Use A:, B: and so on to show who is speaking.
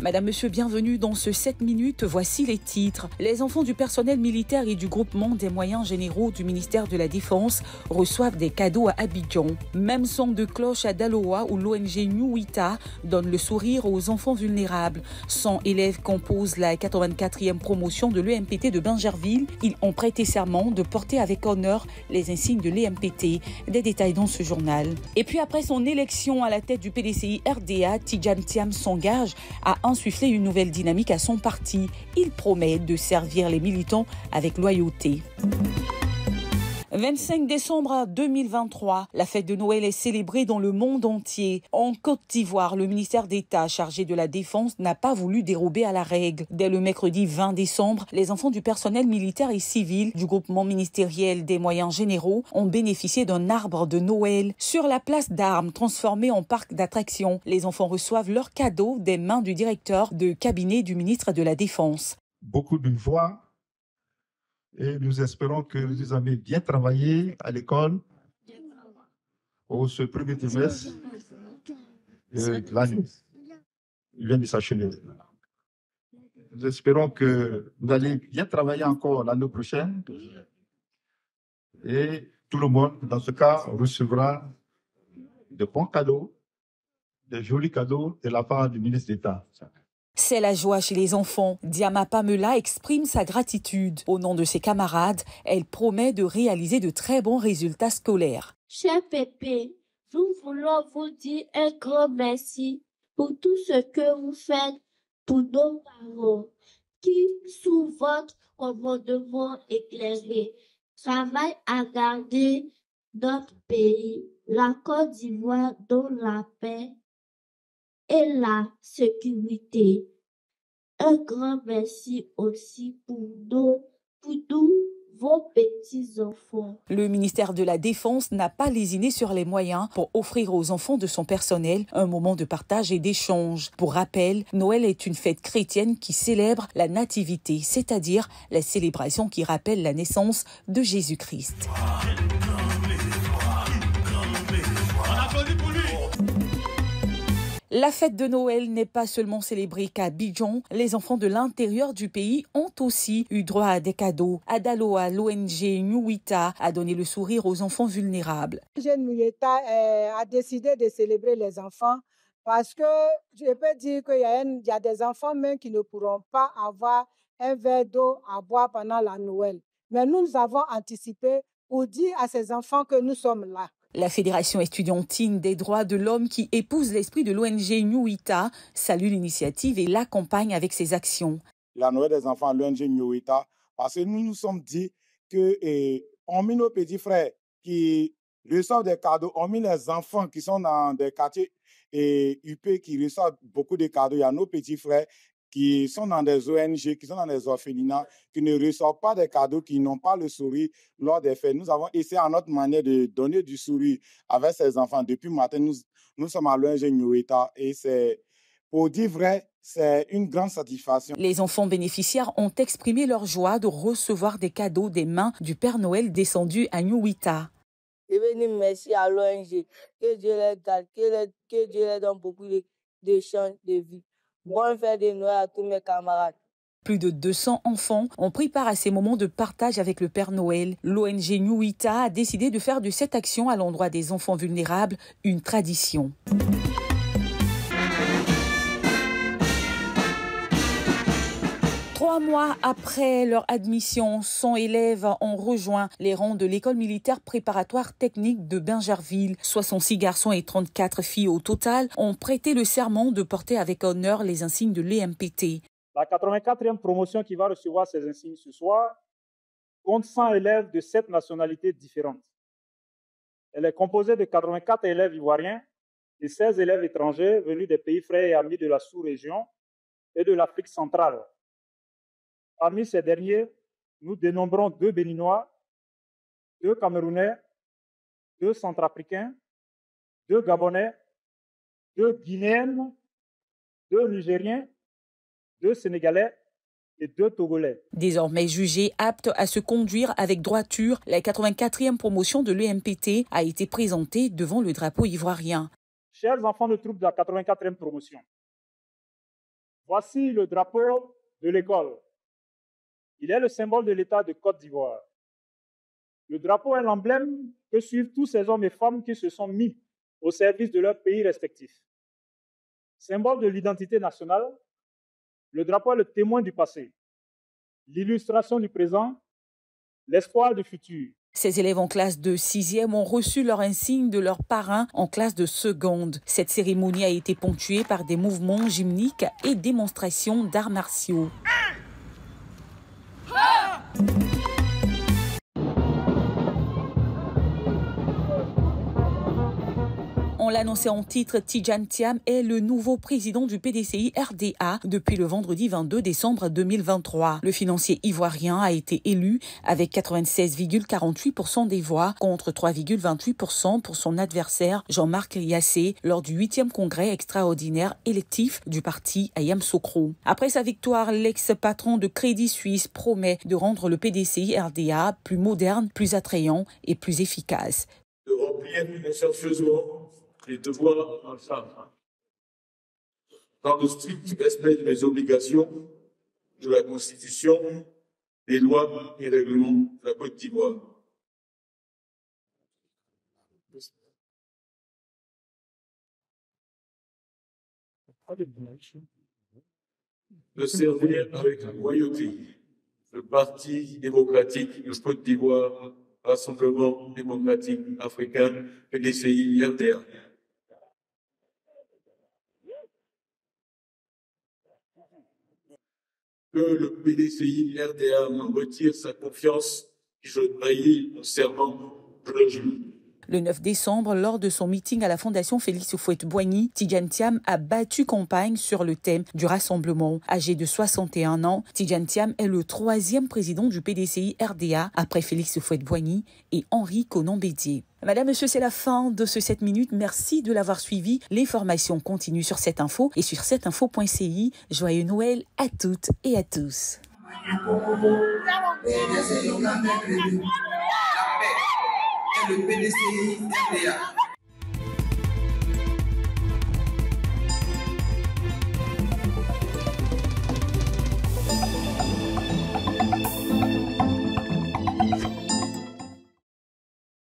A: Madame, monsieur, bienvenue dans ce 7 minutes. Voici les titres. Les enfants du personnel militaire et du groupement des moyens généraux du ministère de la Défense reçoivent des cadeaux à Abidjan. Même son de cloche à Daloa où l'ONG Nuita donne le sourire aux enfants vulnérables. 100 élèves composent la 84e promotion de l'EMPT de Bingerville. Ils ont prêté serment de porter avec honneur les insignes de l'EMPT. Des détails dans ce journal. Et puis après son élection à la tête du PDCI RDA, Tidjane Thiam s'engage à insuffler une nouvelle dynamique à son parti. Il promet de servir les militants avec loyauté. 25 décembre 2023, la fête de Noël est célébrée dans le monde entier. En Côte d'Ivoire, le ministère d'État chargé de la Défense n'a pas voulu dérober à la règle. Dès le mercredi 20 décembre, les enfants du personnel militaire et civil du groupement ministériel des moyens généraux ont bénéficié d'un arbre de Noël. Sur la place d'Armes, transformée en parc d'attractions, les enfants reçoivent leurs cadeaux des mains du directeur de cabinet du ministre de la Défense.
B: Beaucoup de joie. Et nous espérons que vous avez bien travaillé à l'école au ce premier trimestre de l'année. Il vient de s'achever. Nous espérons que vous allez bien travailler encore l'année prochaine. Et tout le monde, dans ce cas, recevra de bons cadeaux, de jolis cadeaux de la part du ministre d'État.
A: C'est la joie chez les enfants. Diama Pamela exprime sa gratitude. Au nom de ses camarades, elle promet de réaliser de très bons résultats scolaires.
C: Cher Pépé, nous voulons vous dire un grand merci pour tout ce que vous faites pour nos parents qui, sous votre commandement éclairé, travaillent à garder notre pays, la Côte d'Ivoire, dans la paix et la sécurité. Un grand merci aussi pour tous vos petits-enfants.
A: Le ministère de la Défense n'a pas lésiné sur les moyens pour offrir aux enfants de son personnel un moment de partage et d'échange. Pour rappel, Noël est une fête chrétienne qui célèbre la nativité, c'est-à-dire la célébration qui rappelle la naissance de Jésus-Christ. La fête de Noël n'est pas seulement célébrée qu'à Abidjan. Les enfants de l'intérieur du pays ont aussi eu droit à des cadeaux. À Daloa, l'ONG Nuita a donné le sourire aux enfants vulnérables.
D: L'ONG Nuita a décidé de célébrer les enfants parce que je peux dire qu'il y a des enfants même qui ne pourront pas avoir un verre d'eau à boire pendant la Noël. Mais nous avons anticipé pour dire à ces enfants que nous sommes là.
A: La Fédération estudiantine des droits de l'homme qui épouse l'esprit de l'ONG Nuita salue l'initiative et l'accompagne avec ses actions.
E: La Noël des enfants, l'ONG Nuita, parce que nous nous sommes dit qu'on mis nos petits frères qui reçoivent des cadeaux, on mis les enfants qui sont dans des quartiers UP qui reçoivent beaucoup de cadeaux. Il y a nos petits frères qui sont dans des ONG, qui sont dans des orphelinats, qui ne reçoivent pas des cadeaux, qui n'ont pas le sourire lors des fêtes. Nous avons essayé à notre manière de donner du sourire avec ces enfants. Depuis matin, nous sommes à l'ONG Nuita et c'est, pour dire vrai, c'est une grande satisfaction.
A: Les enfants bénéficiaires ont exprimé leur joie de recevoir des cadeaux des mains du Père Noël descendu à Nuita.
F: Je veux dire merci à l'ONG, que Dieu les garde, que Dieu les donne beaucoup de chance de vie. Bonne fête de Noël à tous mes camarades.
A: Plus de 200 enfants ont pris part à ces moments de partage avec le Père Noël. L'ONG Nuita a décidé de faire de cette action à l'endroit des enfants vulnérables une tradition. 3 mois après leur admission, 100 élèves ont rejoint les rangs de l'école militaire préparatoire technique de Bingerville. 66 garçons et 34 filles au total ont prêté le serment de porter avec honneur les insignes de l'EMPT.
G: La 84e promotion qui va recevoir ces insignes ce soir compte 100 élèves de 7 nationalités différentes. Elle est composée de 84 élèves ivoiriens et 16 élèves étrangers venus des pays frères et amis de la sous-région et de l'Afrique centrale. Parmi ces derniers, nous dénombrons 2 Béninois, 2 Camerounais, 2 Centrafricains, 2 Gabonais, 2 Guinéennes, 2 Nigériens, 2 Sénégalais et 2 Togolais.
A: Désormais jugée apte à se conduire avec droiture, la 84e promotion de l'EMPT a été présentée devant le drapeau ivoirien.
G: Chers enfants de troupes de la 84e promotion, Voici le drapeau de l'école. Il est le symbole de l'État de Côte d'Ivoire. Le drapeau est l'emblème que suivent tous ces hommes et femmes qui se sont mis au service de leur pays respectif. Symbole de l'identité nationale, le drapeau est le témoin du passé, l'illustration du présent, l'espoir du futur.
A: Ces élèves en classe de 6e ont reçu leur insigne de leurs parrains en classe de seconde. Cette cérémonie a été ponctuée par des mouvements gymniques et démonstrations d'arts martiaux. On l'annonçait en titre, Tidjane Thiam est le nouveau président du PDCI RDA depuis le vendredi 22 décembre 2023. Le financier ivoirien a été élu avec 96,48% des voix contre 3,28% pour son adversaire Jean-Marc Liassé lors du 8e congrès extraordinaire électif du parti à Yamoussoukro. Après sa victoire, l'ex-patron de Crédit Suisse promet de rendre le PDCI RDA plus moderne, plus attrayant et plus efficace.
H: De remplir consciencieusement les devoirs en charge, dans le strict respect de mes obligations, de la Constitution, des lois et règlements de la Côte d'Ivoire. De servir avec loyauté le Parti démocratique de Côte d'Ivoire, Rassemblement démocratique africain, PDCI RDA. Que le PDCI RDA me retire sa confiance et je trahis mon serment de le jure.
A: Le 9 décembre, lors de son meeting à la Fondation Félix Houphouët-Boigny, Tidjane Thiam a battu campagne sur le thème du rassemblement. Âgé de 61 ans, Tidjane Thiam est le 3e président du PDCI RDA après Félix Houphouët-Boigny et Henri Konan-Bédié. Madame, monsieur, c'est la fin de ce 7 minutes. Merci de l'avoir suivi. Les formations continuent sur cette info et sur cetteinfo.ci. Joyeux Noël à toutes et à tous.
I: Le PDCI RDA.